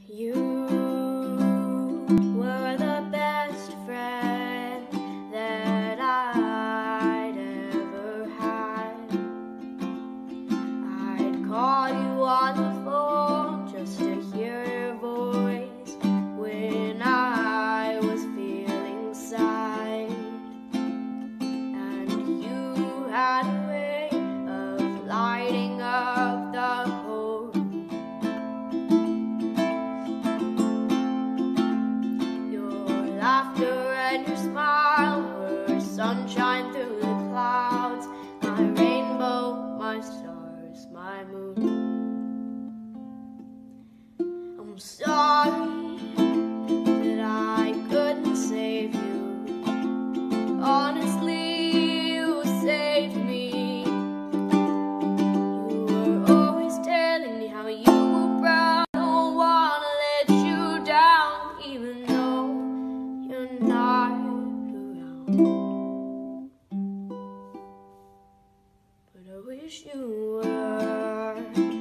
You were the best friend that I'd ever had. I'd call you on the phone just to hear your voice when I was feeling sad. And you had a way of lighting up the whole. Laughter and your smile were sunshine through the clouds, my rainbow, my stars, my moon. I'm sorry that I couldn't save you. Honestly, you saved me. You were always telling me how you were proud. I don't wanna let you down, even though you're not around. But I wish you were.